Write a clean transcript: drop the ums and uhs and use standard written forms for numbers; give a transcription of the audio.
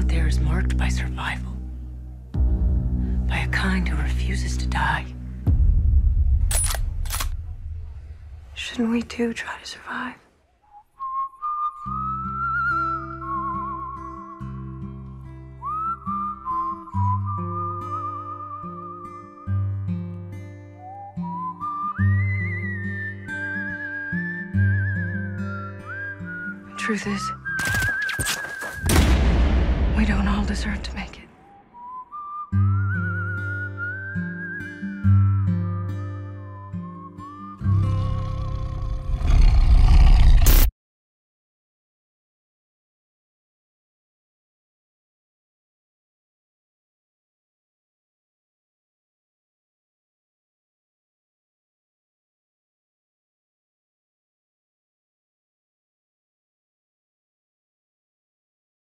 out there is marked by survival, by a kind who refuses to die. Shouldn't we too try to survive? The truth is, we don't all deserve to make